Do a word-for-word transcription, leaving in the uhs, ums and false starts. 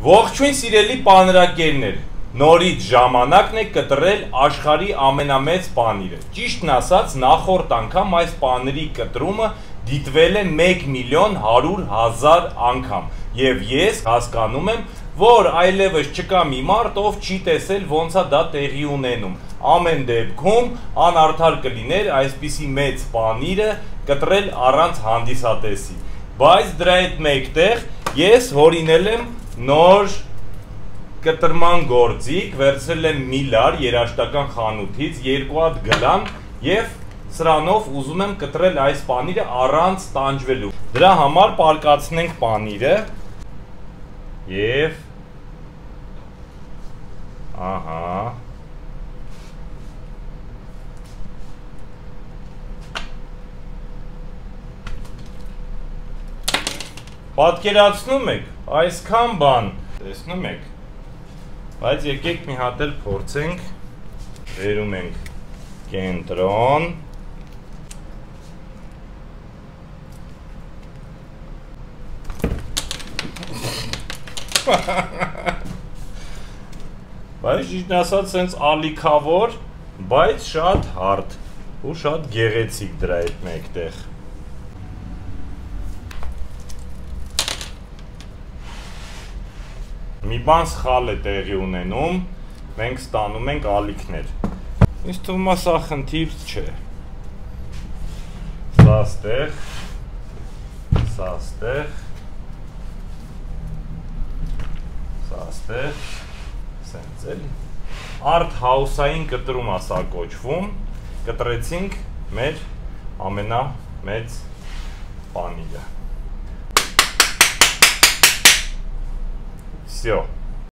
Ողջույն սիրելի պանրակերներ, նորից ժամանակն է կտրել աշխարհի ամենամեծ պանիրը։ Ճիշտն ասած, նախորդ անգամ այս պաների կտրումը դիտվել է մեկ միլիոն հարյուր հազար անգամ, եւ ես հասկանում եմ, որ այլևս չկա մի մարդ, ով չի տեսել ոնց է դա տեղի ունենում։ Ամեն դեպքում անարդար կլիներ այսպիսի մեծ պանիրը կտրել առանց հանդիսատեսի։ Բայց դրա հետ մեկտեղ ես հորինել եմ նոր կտրման գործիք, վերցրել եմ միլար երաժշտական խանութից, երկու հատ գլան եւ սրանով ուզում եմ կտրել այս պանիրը առանց տանջվելու։ Դրա համար պարկացնենք պանիրը եւ ահա Պատկերացնում եք, այսքան բան, տեսնում եք, բայց եկեք մի հատ էլ փորձենք, վերում ենք կենտրոն, բայց ճիշտ ասած սենց ալիքավոր, բայց շատ հարթ ու շատ գեղեցիկ դրա հետ մեկտեղ։ Մի բան սխալ է տեղի ունենում, մենք ստանում ենք ալիքներ։ Ինձ թվում է սա խնդիր չէ։ Սա ստեղ, սա ստեղ, սա ստեղ, սենց էլի։ Արտ հաուսային կտրում է սա կոչվում, կտրեցինք մեր ամենամեծ պանիրը։ Всё.